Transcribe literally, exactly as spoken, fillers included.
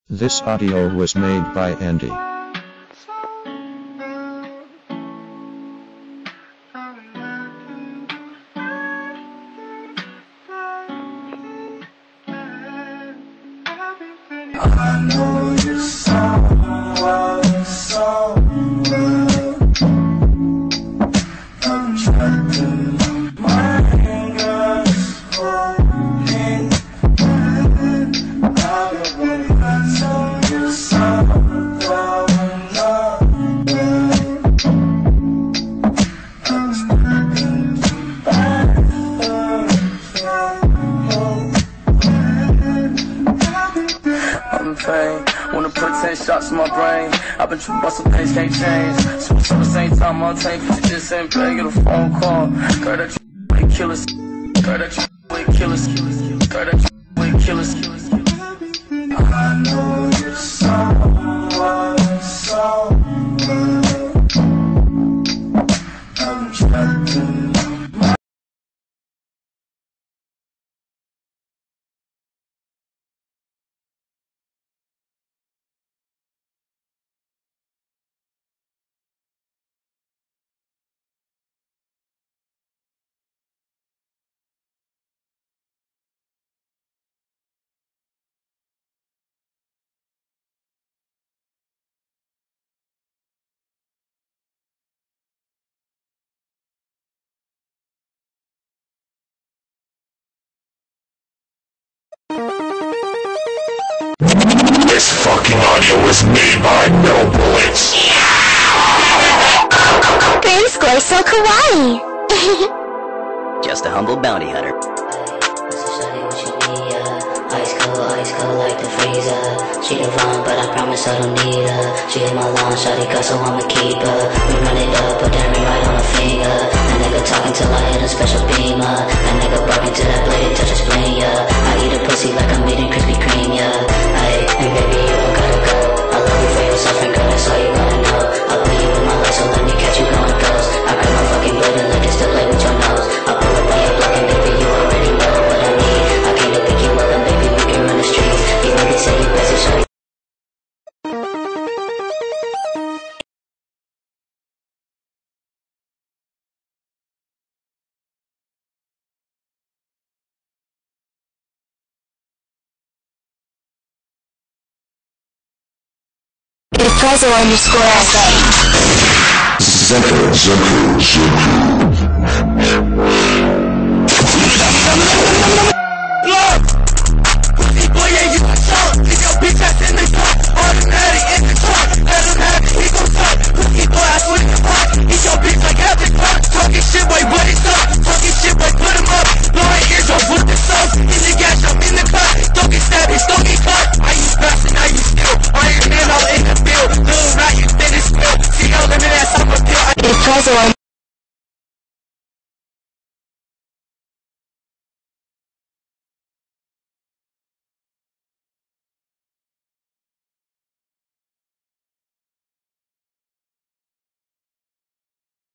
This audio was made by Andy. I know you someone, somewhere. I'm trapped in my fingers, holding in. I'll be waiting until you someone nowhere. I'm stuck in the I'm in pain, wanna put ten shots in my brain. I've been tripping about some things can't change. So at the same time, I'll take you just ain't pay. Get a phone call. Girl, that you with killers. Girl, that you with killers. Girl, that you with killers. I know you're someone, somewhere. I'm trapped in my This fucking audio was made by No Bullets. Green score so kawaii. Just a humble bounty hunter. Ice cold, ice cold like the freezer. She divine, but I promise I don't need her. She hit my line, shawty cut, so I'ma keep her. We run it up, put that ring right on her finger. That nigga talking till I hit a special beamer. That nigga barking till that blade touch his spleen, yeah. I eat a pussy like I'm eating Krispy Kreme, yeah. Ay, and baby, you don't gotta go. I love you for yourself and girl, that's all you wanna know. I'll put you in my life, so let me catch you going ghost. I grab my fucking blade and let it still play with your nose. I pull up on your block and baby, you already know what I need. I came to pick you up and baby, we can run the streets. Even they say you busy, so Prezo underscore S A. Zephyr, Zephyr, Zephyr.